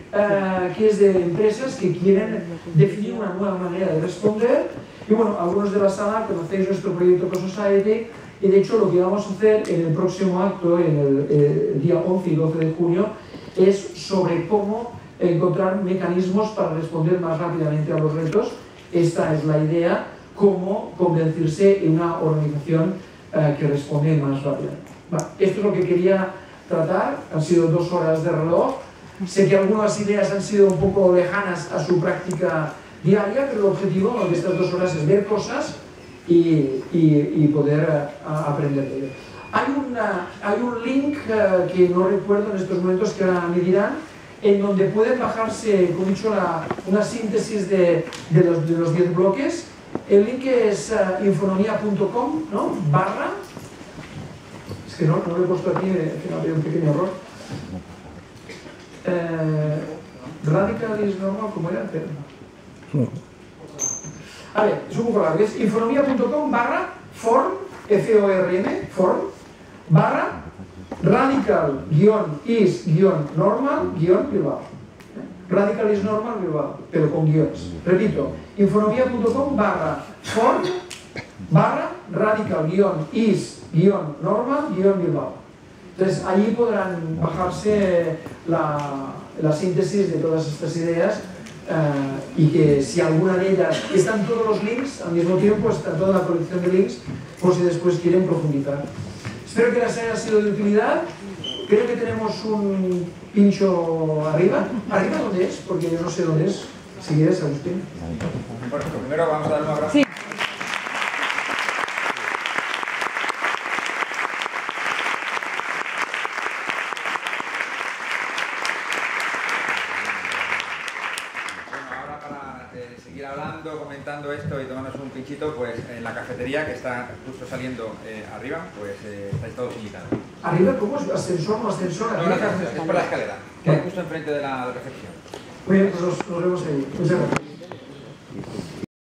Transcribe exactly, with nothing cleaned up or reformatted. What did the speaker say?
eh, que es de empresas que quieren definir una nueva manera de responder. Y bueno, algunos de la sala conocéis nuestro proyecto Ecosociety, y de hecho lo que vamos a hacer en el próximo acto, en el, el día once y doce de junio, es sobre cómo encontrar mecanismos para responder más rápidamente a los retos. Esta es la idea, cómo convertirse en una organización eh, que responde más rápidamente. Bueno, esto es lo que quería tratar, han sido dos horas de reloj. Sé que algunas ideas han sido un poco lejanas a su práctica diaria, pero el objetivo de estas dos horas es ver cosas y, y, y poder uh, aprender de ello. Hay, una, hay un link uh, que no recuerdo en estos momentos, que ahora me dirán, en donde pueden bajarse, como he dicho, la, una síntesis de, de, los, de los diez bloques. El link es uh, infonomia punto com, ¿no? barra, es que no, no lo he puesto aquí, que no había un pequeño error. Eh, Radical is normal, ¿cómo era? A ver, es un poco largo, es infonomia punto com barra form, F O R M, form, barra radical guión is guión normal guión Bilbao. Radical is normal Bilbao, pero con guiones. Repito, infonomia punto com barra form, barra radical guión is guión normal guión Bilbao. Entonces, allí podrán bajarse la, la síntesis de todas estas ideas. Uh, y que si alguna de ellas, están todos los links al mismo tiempo, está toda la colección de links por si después quieren profundizar. Espero que les haya sido de utilidad. Creo que tenemos un pincho arriba. ¿Arriba dónde es? Porque yo no sé dónde es. Si quieres, Agustín. Bueno, primero vamos a dar un abrazo. Sí. Hablando, comentando esto y tomándonos un pinchito, pues en la cafetería que está justo saliendo eh, arriba, pues eh, estáis todos invitados. ¿Arriba cómo es? ¿Ascensor o ascensor? No, no, es por la escalera, que hay justo enfrente de la recepción. Muy bien, pues nos, nos vemos ahí. Muchas gracias.